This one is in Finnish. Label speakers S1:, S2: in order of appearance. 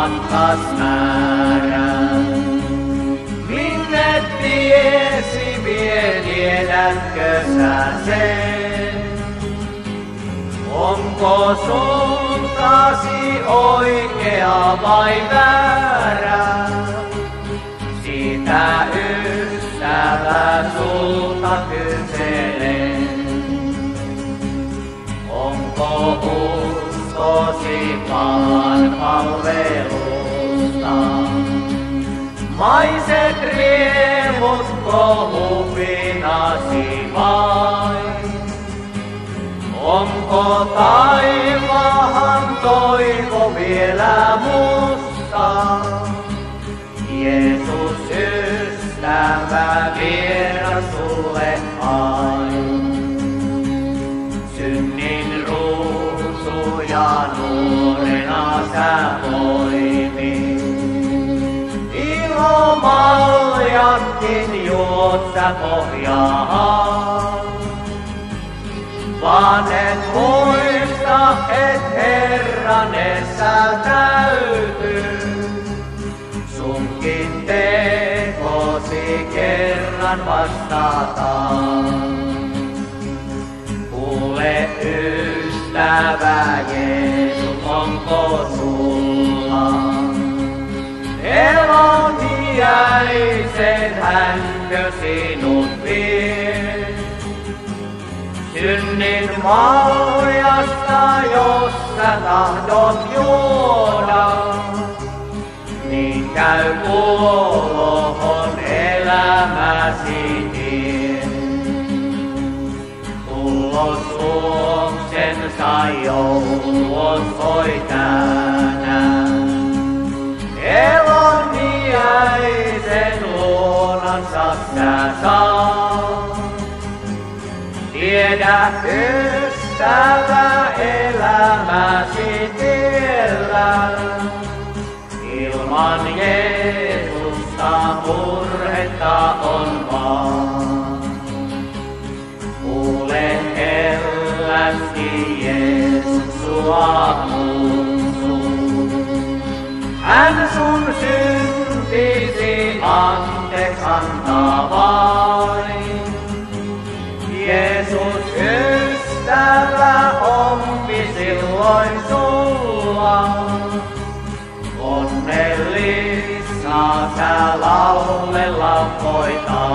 S1: matkas määrä. Minne tiesi vie, tiedätkö sä sen? Onko suuntasi oikea vai väärä? Sitä ystävä sulta kyselen. Onko uskosi vaan palvelusta? Maiset riemutko hupinasi vain? Onko taivaan toivo vielä musta? Jeesus ystävä vieras sulle ain. Synnin ruusuja nuorena sä voimit. Ilomaljankin juot sä pohjaan. Vaan et muista, et Herranessa täytyy. Sunkin tekosi kerran vastataan. Kuule ystävä, Jeesus onko sulla? Elon iäisen hänkö sinut vie? Synnin maljasta, jos sä tahdot juoda, niin käy kuolohon elämäsi tie. Tulosluoksensa jouluon soi tänään. Elon iäisen luonansa sä saat. Tiedä ystävä elämäsi tiellä. Ilman Jeesusta murhetta on vaan. Kuule hellästi Jeesus sua kutsuu. Hän sun syntisi anteeksi antaa vain. Jeesus ystävä oppi silloin sulla. Onnellissa sä laulella voit